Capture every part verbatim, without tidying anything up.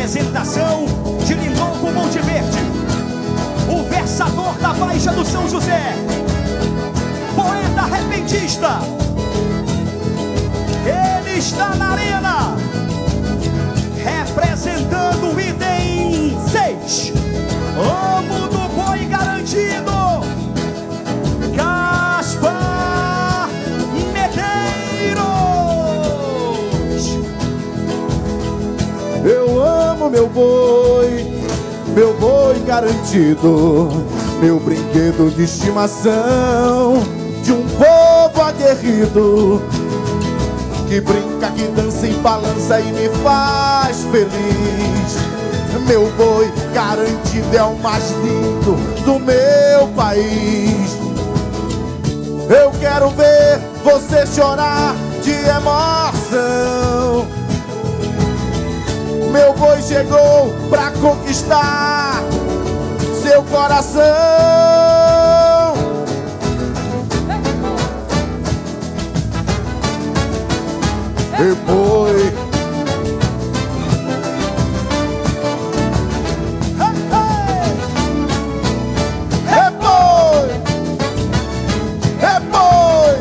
Apresentação de Lindolfo Monte Verde, o versador da Baixa do São José, poeta repentista. Ele está na arena, representando o item seis, Amo do Boi Garantido, Gaspar Medeiros. Eu amo meu boi, meu boi garantido, meu brinquedo de estimação, de um povo aguerrido, que brinca, que dança e balança e me faz feliz. Meu boi garantido é o mais lindo do meu país. Eu quero ver você chorar de emoção. Meu boi chegou pra conquistar seu coração. Meu boi, é boi, é boi.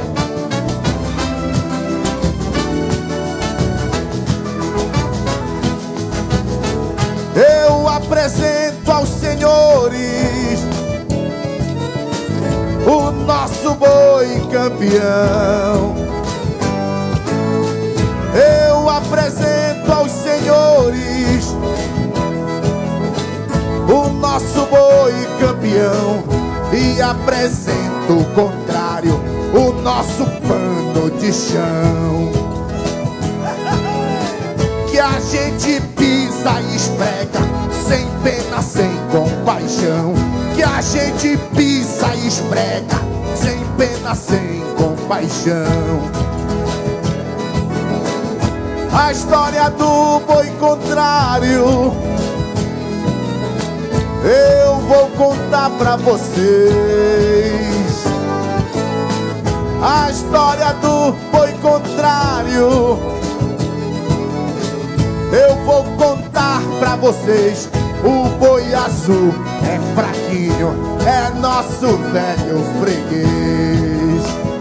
Eu apresento aos senhores o nosso boi campeão. Eu apresento aos senhores o nosso boi campeão, e apresento o contrário, o nosso pano de chão, que a gente pisa e esfrega sem pena, sem compaixão, que a gente pisa e esfrega sem pena, sem compaixão. A história do boi contrário eu vou contar pra vocês. A história do boi contrário eu vou contar pra vocês. O boi azul é fraquinho, é nosso velho freguês.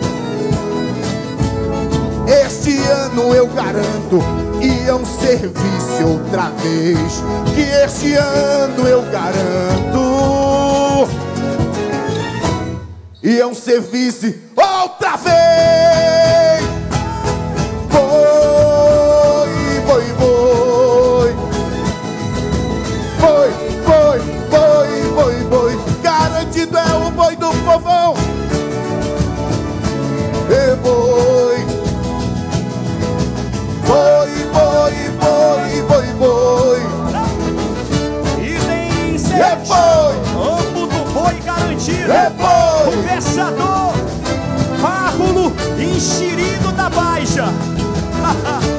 Este ano eu garanto que é um serviço outra vez. Que este ano eu garanto e é um serviço outra vez. Boi, boi, boi, boi, boi, boi, boi, boi. Garantido é o boi do povão. E boi, boi, boi, boi, boi, boi. Item sete, é boi. Amo do Boi Garantido, é boi. O versador Párvulo Enxerido da Baixa.